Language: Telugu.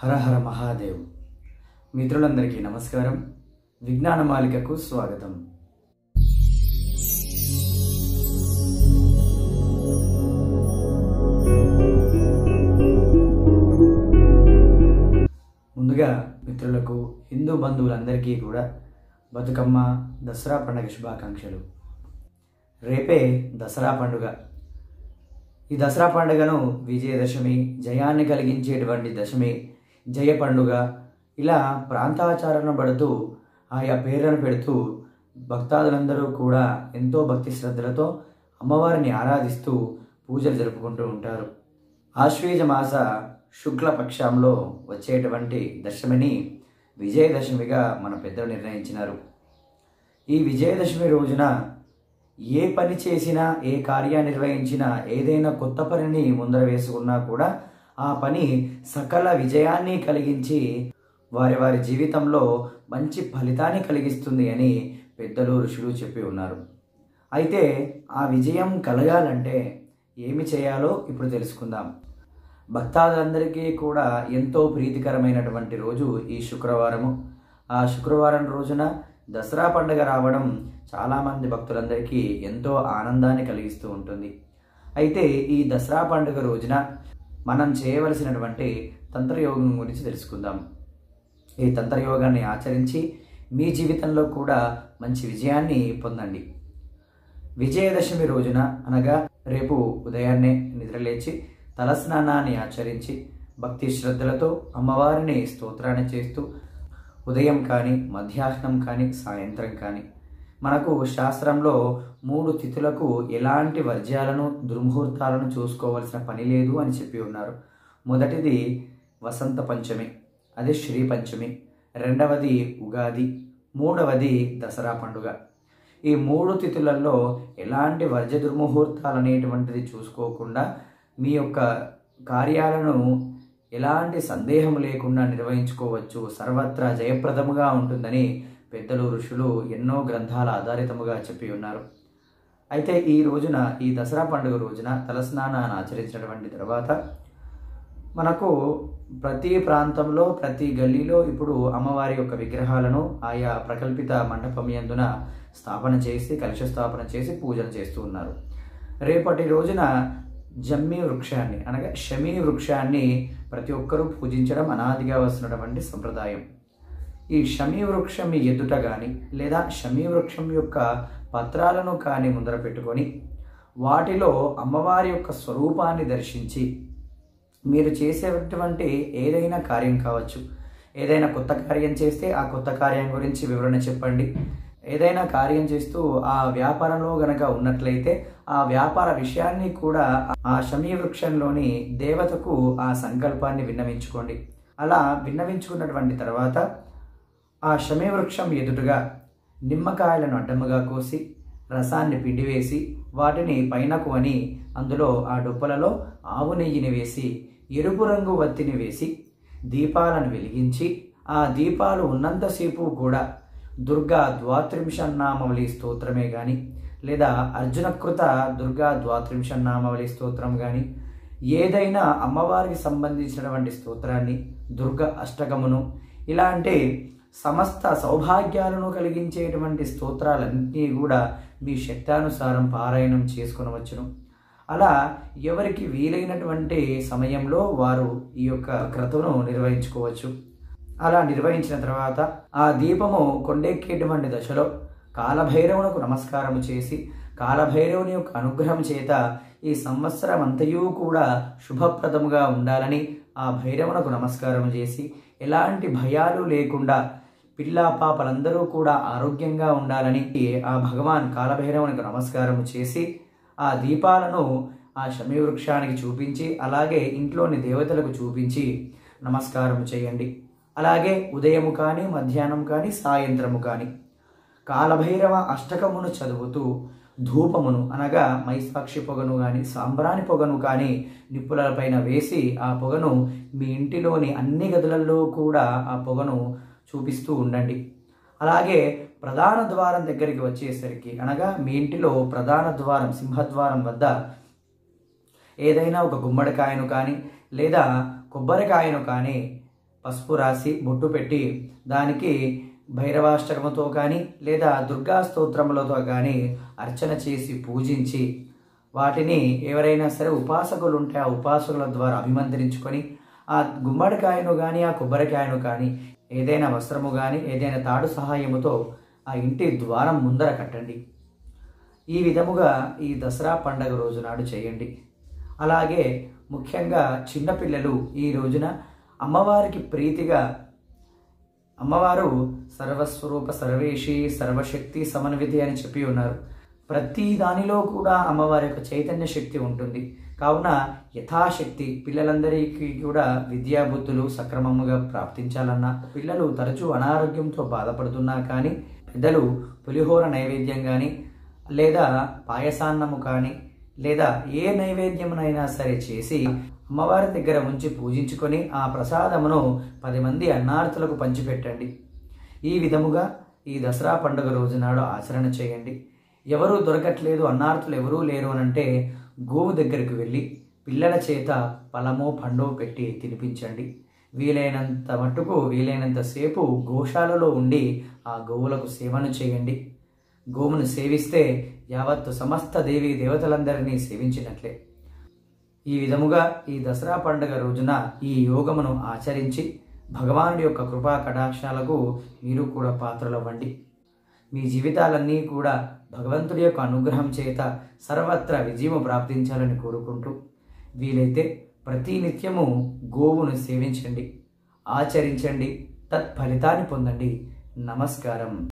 హర హర మహాదేవ్. మిత్రులందరికీ నమస్కారం. విజ్ఞాన మాలికకు స్వాగతం. ముందుగా మిత్రులకు, హిందూ బంధువులందరికీ కూడా బతుకమ్మ దసరా పండుగ శుభాకాంక్షలు. రేపే దసరా పండుగ. ఈ దసరా పండుగను విజయదశమి, జయాన్ని కలిగించేటువంటి దశమి, జయ పండుగ, ఇలా ప్రాంతాచారణ పడుతూ ఆయా పేర్లను పెడుతూ భక్తాదులందరూ కూడా ఎంతో భక్తి శ్రద్ధలతో అమ్మవారిని ఆరాధిస్తూ పూజలు జరుపుకుంటూ ఉంటారు. ఆశ్వీజ మాస శుక్లపక్షంలో వచ్చేటువంటి దశమిని విజయదశమిగా మన పెద్దలు నిర్ణయించినారు. ఈ విజయదశమి రోజున ఏ పని చేసినా, ఏ కార్యాన్ని నిర్వహించినా, ఏదైనా కొత్త పనిని ముందర వేసుకున్నా కూడా ఆ పని సకల విజయాన్ని కలిగించి వారి వారి జీవితంలో మంచి ఫలితాన్ని కలిగిస్తుంది అని పెద్దలు, ఋషులు చెప్పి ఉన్నారు. అయితే ఆ విజయం కలగాలంటే ఏమి చేయాలో ఇప్పుడు తెలుసుకుందాం. భక్తాదులందరికీ కూడా ఎంతో ప్రీతికరమైనటువంటి రోజు ఈ శుక్రవారము. ఆ శుక్రవారం రోజున దసరా పండుగ రావడం చాలామంది భక్తులందరికీ ఎంతో ఆనందాన్ని కలిగిస్తూ ఉంటుంది. అయితే ఈ దసరా పండుగ రోజున మనం చేయవలసినటువంటి తంత్రయోగం గురించి తెలుసుకుందాం. ఈ తంత్రయోగాన్ని ఆచరించి మీ జీవితంలో కూడా మంచి విజయాన్ని పొందండి. విజయదశమి రోజున అనగా రేపు ఉదయాన్నే నిద్రలేచి తలస్నానాన్ని ఆచరించి భక్తి శ్రద్ధలతో అమ్మవారిని స్తోత్రాన్ని చేస్తూ ఉదయం కానీ, మధ్యాహ్నం కానీ, సాయంత్రం కానీ మనకు శాస్త్రంలో 3 తిథులకు ఎలాంటి వర్జ్యాలను, దుర్ముహూర్తాలను చూసుకోవాల్సిన పని లేదు అని చెప్పి ఉన్నారు. మొదటిది వసంత పంచమి, అది శ్రీ పంచమి. రెండవది ఉగాది. మూడవది దసరా పండుగ. ఈ 3 తిథులలో ఎలాంటి వర్జ్య దుర్ముహూర్తాలు అనేటువంటిది చూసుకోకుండా మీ యొక్క కార్యాలను ఎలాంటి సందేహం లేకుండా నిర్వహించుకోవచ్చు. సర్వత్రా జయప్రదముగా ఉంటుందని పెద్దలు, ఋషులు ఎన్నో గ్రంథాల ఆధారితముగా చెప్పి ఉన్నారు. అయితే ఈ రోజున, ఈ దసరా పండుగ రోజున తలస్నానాన్ని ఆచరించినటువంటి తర్వాత మనకు ప్రతి ప్రాంతంలో, ప్రతి గల్లీలో ఇప్పుడు అమ్మవారి యొక్క విగ్రహాలను ఆయా ప్రకల్పిత మండపం యందున స్థాపన చేసి, కలశ స్థాపన చేసి పూజలు చేస్తూ ఉన్నారు. రేపటి రోజున జమ్మి వృక్షాన్ని అనగా శమీ వృక్షాన్ని ప్రతి ఒక్కరూ పూజించడం అనాదిగా వస్తున్నటువంటి సంప్రదాయం. ఈ శమీ వృక్షం ఎదుట కానీ, లేదా శమీ వృక్షం యొక్క పత్రాలను కానీ ముందర పెట్టుకొని వాటిలో అమ్మవారి యొక్క స్వరూపాన్ని దర్శించి మీరు చేసేటువంటి ఏదైనా కార్యం కావచ్చు. ఏదైనా కొత్త కార్యం చేస్తే ఆ కొత్త కార్యం గురించి వివరణ చెప్పండి. ఏదైనా కార్యం చేస్తూ ఆ వ్యాపారంలో గనక ఉన్నట్లయితే ఆ వ్యాపార విషయాన్ని కూడా ఆ శమీ వృక్షంలోని దేవతకు ఆ సంకల్పాన్ని విన్నవించుకోండి. అలా విన్నవించుకున్నటువంటి తర్వాత ఆ శమీ వృక్షం ఎదుటగా నిమ్మకాయలను అడ్డముగా కోసి రసాన్ని పిండివేసి వాటిని పైనకు అని అందులో ఆ డొప్పలలో ఆవు నెయ్యిని వేసి, ఎరుపు రంగు వత్తిని వేసి దీపాలను వెలిగించి ఆ దీపాలు ఉన్నంతసేపు కూడా దుర్గా ద్వాత్రింశన్నామావళి స్తోత్రమే కానీ, లేదా అర్జునకృత దుర్గా ద్వాత్రింశన్నామావళి స్తోత్రం కానీ, ఏదైనా అమ్మవారికి సంబంధించినటువంటి స్తోత్రాన్ని, దుర్గా అష్టకమును, ఇలాంటి సమస్త సౌభాగ్యాలను కలిగించేటువంటి స్తోత్రాలన్నీ కూడా మీ శక్తానుసారం పారాయణం చేసుకొనవచ్చును. అలా ఎవరికి వీలైనటువంటి సమయంలో వారు ఈ యొక్క క్రతువును నిర్వహించుకోవచ్చు. అలా నిర్వహించిన తర్వాత ఆ దీపము కొండెక్కేటువంటి దశలో కాలభైరవునకు నమస్కారం చేసి, కాలభైరవుని యొక్క అనుగ్రహం చేత ఈ సంవత్సరం అంతయూ కూడా శుభప్రదముగా ఉండాలని ఆ భైరవునకు నమస్కారం చేసి, ఎలాంటి భయాలు లేకుండా పిల్లా పాపలందరూ కూడా ఆరోగ్యంగా ఉండాలని ఆ భగవాన్ కాలభైరవునికి నమస్కారం చేసి ఆ దీపాలను ఆ శమీ వృక్షానికి చూపించి, అలాగే ఇంట్లోని దేవతలకు చూపించి నమస్కారం చేయండి. అలాగే ఉదయము కానీ, మధ్యాహ్నం కానీ, సాయంత్రము కానీ కాలభైరవ అష్టకమును చదువుతూ ధూపమును అనగా మైసాక్షి పొగను కానీ, సాంబ్రాణి పొగను కానీ నిప్పులపైన వేసి ఆ పొగను మీ ఇంటిలోని అన్ని గదులలో కూడా ఆ పొగను చూపిస్తూ ఉండండి. అలాగే ప్రధాన ద్వారం దగ్గరికి వచ్చేసరికి అనగా మీ ఇంటిలో ప్రధాన ద్వారం, సింహద్వారం వద్ద ఏదైనా ఒక గుమ్మడికాయను కానీ లేదా కొబ్బరికాయను కానీ పసుపు రాసి బొట్టు పెట్టి దానికి భైరవాష్టకముతో కానీ లేదా దుర్గా స్తోత్రములతో కానీ అర్చన చేసి పూజించి వాటిని ఎవరైనా సరే ఉపాసకులు ఉంటే ఆ ఉపాసకుల ద్వారా అభిమంత్రించుకొని ఆ గుమ్మడికాయను కానీ ఆ కొబ్బరికాయను కానీ ఏదైనా వస్త్రము కానీ ఏదైనా తాడు సహాయముతో ఆ ఇంటి ద్వారం ముందర కట్టండి. ఈ విధముగా ఈ దసరా పండగ రోజు నాడు చేయండి. అలాగే ముఖ్యంగా చిన్నపిల్లలు ఈ రోజున అమ్మవారికి ప్రీతిగా, అమ్మవారు సర్వస్వరూప సర్వేషి సర్వశక్తి సమన్వితి అని చెప్పి ఉన్నారు. ప్రతి దానిలో కూడా అమ్మవారి యొక్క చైతన్య శక్తి ఉంటుంది. కావున యథాశక్తి పిల్లలందరికీ కూడా విద్యాబుద్ధులు సక్రమముగా ప్రాప్తించాలన్నా, పిల్లలు తరచూ అనారోగ్యంతో బాధపడుతున్నా కానీ పెద్దలు పులిహోర నైవేద్యం కానీ లేదా పాయసాన్నము కానీ లేదా ఏ నైవేద్యమునైనా సరే చేసి అమ్మవారి దగ్గర ఉంచి పూజించుకొని ఆ ప్రసాదమును 10 మంది అన్నార్థులకు పంచిపెట్టండి. ఈ విధముగా ఈ దసరా పండుగ రోజు నాడు ఆచరణ చేయండి. ఎవరూ దొరకట్లేదు, అన్నార్థులు ఎవరూ లేరు అనంటే గోవు దగ్గరికి వెళ్ళి పిల్లల చేత ఫలమో పండో పెట్టి తినిపించండి. వీలైనంత మట్టుకు వీలైనంతసేపు గోశాలలో ఉండి ఆ గోవులకు సేవను చేయండి. గోవును సేవిస్తే యావత్తు సమస్త దేవీ దేవతలందరినీ సేవించినట్లే. ఈ విధముగా ఈ దసరా పండుగ రోజున ఈ యోగమును ఆచరించి భగవానుడి యొక్క కృపా కటాక్షాలకు మీరు కూడా పాత్రలవ్వండి. మీ జీవితాలన్నీ కూడా భగవంతుడి యొక్క అనుగ్రహం చేత సర్వత్రా విజయము ప్రాప్తించాలని కోరుకుంటూ వీలైతే ప్రతి నిత్యము గోవును సేవించండి, ఆచరించండి, తత్ఫలితాన్ని పొందండి. నమస్కారం.